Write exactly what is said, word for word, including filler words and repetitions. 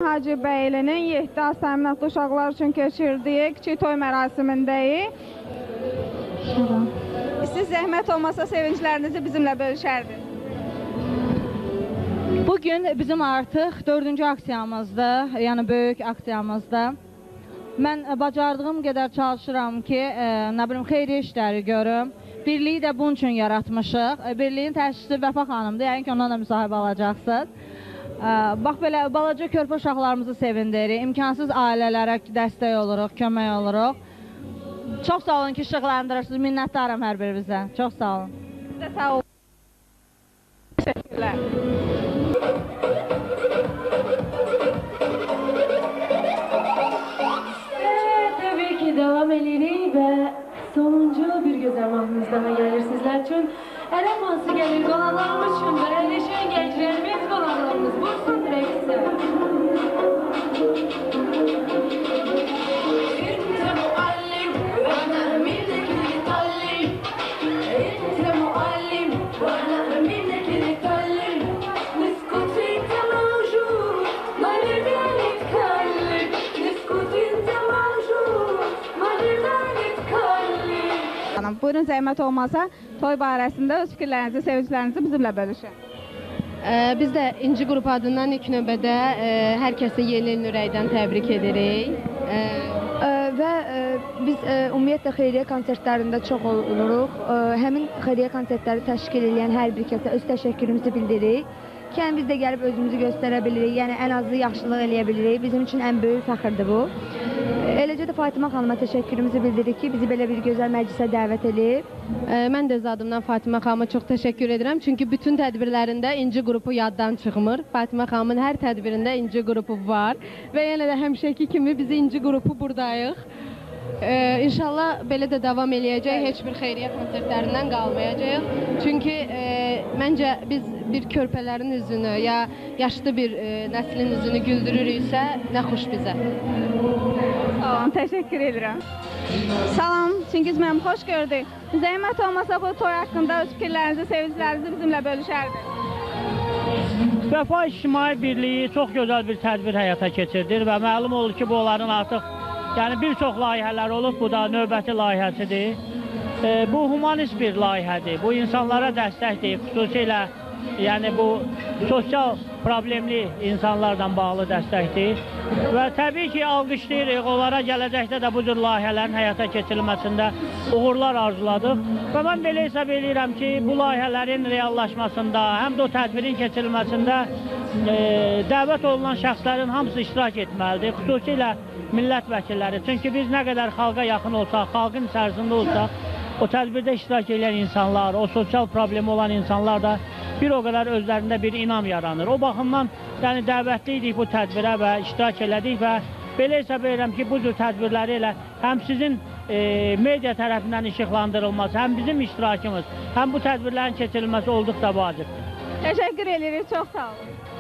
Hacı Bəylinin yeddi az təminatlı uşaqlar üçün keçirdiyi kiçik toy mərasimindəyik. Siz zəhmət olmasa sevinclərinizi bizimlə bölüşərdiniz. Bugün bizim artıq dördüncü aksiyamızdır, yəni böyük aksiyamızdır. Mən bacardığım qədər çalışıram ki, e, nə bilim, xeyri işləri görüm. Birliyi də bunun üçün yaratmışıq. Birliyin təşkilçisi Vəfa xanımdır, yəni ki, ondan da müsahibə alacaqsınız. Bax, belə balaca körpə uşaqlarımızı sevindirik, imkansız ailələrə dəstək oluruq, kömək oluruq. Çox sağ olun ki, işıqlandırırsınız, minnətdarım hər birinizə. Çox sağ olun. Siz də sağ olun. Təşəkkürlər. Tabii ki devam edirik və sonuncu bir gözəl mahnımız daha gəlir sizlər üçün. Ələm hansı gəlir qonaqlarımız üçün və əlləşən gənclərimiz qonaqlarımız Bursun Rəqsə. Buyurun, zəhmət olmasa toy barəsində öz fikirlərinizi, sevinclərinizi bizimlə bölüşün. Biz də İnci qrupu adından ilk növbədə hər kəsi yeni ilin ürəkdən təbrik edirik. Və biz ümumiyyətlə xeyriyyə konsertlərində çox oluruq. Həmin xeyriyyə konsertləri təşkil edən hər bir kəsə öz təşəkkürümüzü bildiririk. Ki, yəni biz də gəlib özümüzü göstərə bilirik, yəni ən azı yaxşılıq eləyə bilirik. Bizim üçün ən böyük fəxirdir bu. Eləcə də Fatimə xanıma təşəkkürümüzü bildiririk ki, bizi belə bir gözəl məclisə dəvət edib. Mən də öz adımdan Fatimə xanıma çox təşəkkür edirəm. Çünki bütün tədbirlərində İnci qrupu yaddan çıxmır. Fatimə xanımın hər tədbirində İnci qrupu var. Və yenə də həmişəki kimi biz İnci qrupu buradayıq. Ee, İnşallah belə də davam eləyəcək, heç bir xeyriyyə konsertlərindən qalmayacaq. Çünki e, məncə biz bir körpələrin üzünü, ya yaşlı bir e, nəslin üzünü güldürürüksə, nə xoş bizə. Sağ olun, təşəkkür edirəm. Salam, Çingiz mənim, xoş gördük. Zəhmət olmasa bu toy haqqında öz fikirlərinizi, sevinclərinizi bizimlə bölüşərdiniz. Vəfa İctimai Birliyi çox gözəl bir tədbir həyata keçirdir və məlum olur ki, bu onların artıq yəni bir çox layihələr olub, bu da növbəti layihəsidir. E, bu humanist bir layihədir, bu insanlara dəstəkdir, xüsusilə yəni bu sosial problemli insanlarla bağlı dəstəkdir. Və təbii ki, alqışlayırıq, onlara gələcəkdə də bu cür layihələrin həyata keçirilməsində uğurlar arzuladıq. Və mən belə hesab edirəm ki, bu layihələrin reallaşmasında, həm də o tədbirin keçirilməsində e, dəvət olunan şəxslərin hamısı iştirak etməlidir, xüsusilə millət vəkilləri. Çünki biz nə qədər xalqa yaxın olsaq, xalqın içərisində olsaq, o tədbirdə iştirak edən insanlar, o sosial problemi olan insanlar da bir o qədər özlərində bir inam yaranır. O baxımdan yəni dəvətli idik bu tədbirə və iştirak elədik və belə hesab edirəm ki, bu cür tədbirləri elə həm sizin e, media tərəfindən işıqlandırılması, həm bizim iştirakımız, həm bu tədbirlərin keçirilməsi olduqca vacibdir. Təşəkkür edirik, çox sağ olun.